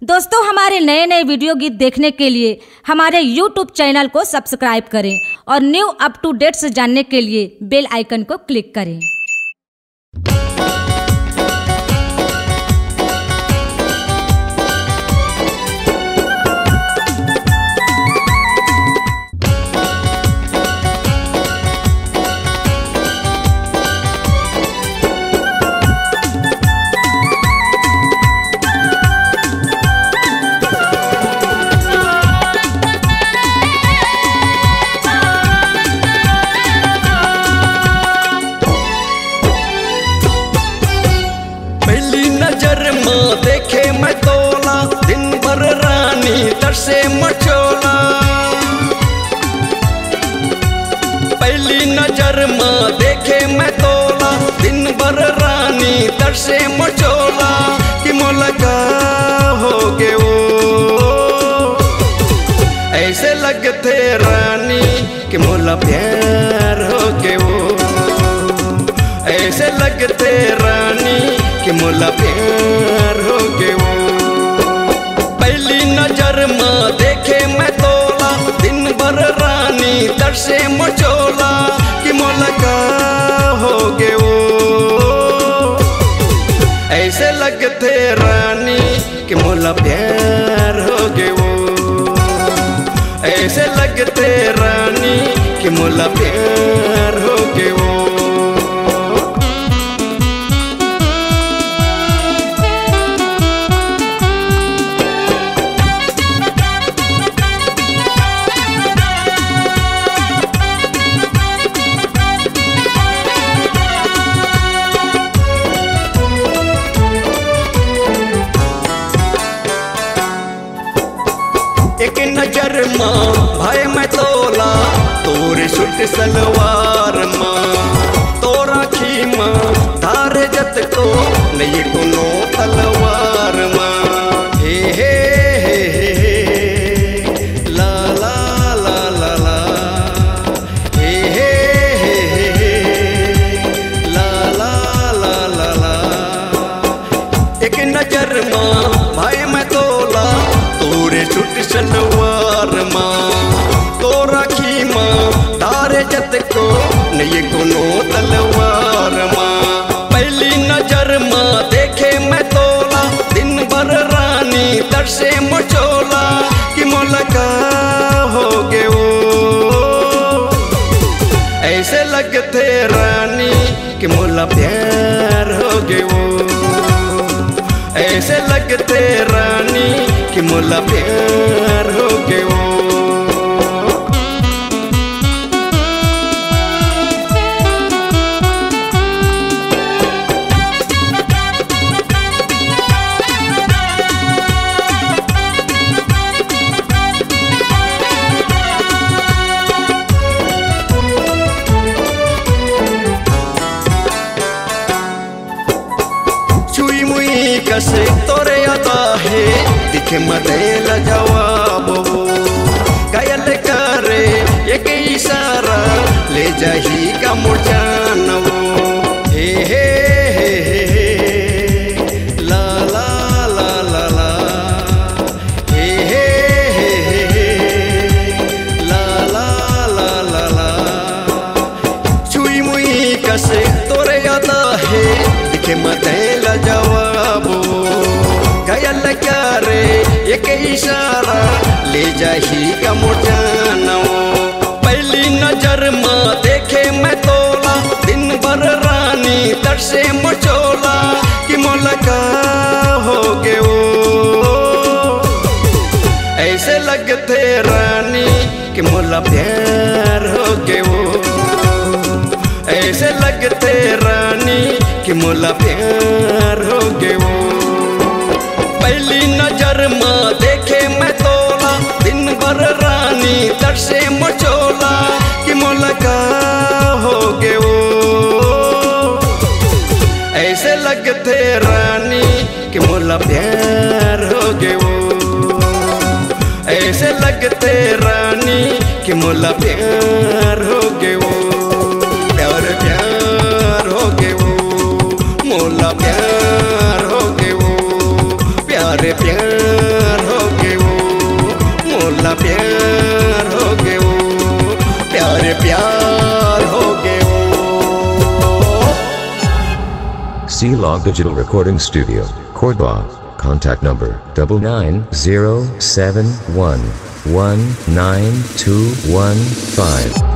दोस्तों, हमारे नए नए वीडियो गीत देखने के लिए हमारे YouTube चैनल को सब्सक्राइब करें और न्यू अप टू डेट से जानने के लिए बेल आइकन को क्लिक करें। देखे मैं तोला दिन भर रानी तरसे मचोला। पहली नजर में देखे मैं तोला दिन भर रानी तरसे मचोला कि मोलका हो गए वो ऐसे लगते रानी कि मोला प्यार हो गए वो ऐसे लगते रानी कि मोला प्यार हो गए वो। पहली नजर में देखे मैं तोला दिन भर रानी तरसे मचोला कि मोला का हो गए वो ऐसे लगते रानी कि मोला प्यार हो गए वो ऐसे लगते रानी कि मोला प्यार हो गए वो। एक नजर माँ भाई मैं तोला तोरे सुट सलवार माँ तोरा खी माँ धारे जत को नहीं कोनो तलवार माँ हे हे हे हे ला ला ला ला ला हे हे हे हे ला ला ला ला ला। एक नजर माँ भाई मैं तोला तोरे छुट सलवार माँ तोरा खी माँ तारे जत को नहीं कोनो तलवार माँ। पहली नजर माँ देखे मैं तोला दिन भर रानी तरसे मचोला कि मोलका हो गए वो ऐसे लगते रानी कि मोला प्यार हो गए वो ऐसे लगते रानी कि मोला प्यार हो गए वो। छुई मुई कसे तोरे आता है दिखे मते ला जवाब वो घायल करे एक इशारा ले जाही का मुरझान वो हे हे हे हे ला ला ला ला ला हे हे हे हे ला ला ला ला ला। छुई मुई कसे तोरे आता है दिखे मते ला जवाब घायल करे एक इशारा ले जाही का मुरझाना वो। पहली नजर में देखे मैं तोला दिन भर रानी तरसे मचोला कि मोलका हो गए वो ऐसे लगते रानी कि मोला प्यार हो गए वो ऐसे लगते रानी कि मोला प्यार हो गए वो। पहली नजर में देखे मैं तोला दिन भर रानी तरसे मचोला कि मोलका हो गए वो ऐसे लगते रानी कि मोला प्यार हो गए वो ऐसे लगते रानी कि मोला प्यार हो गए वो प्यार प्यार हो गए वो मोला प्यार हो गए वो प्यार प्यार प्यार हो गए वो, प्यार हो गए वो। C-Log Digital Recording Studio, Cordoba. Contact number 9907119215.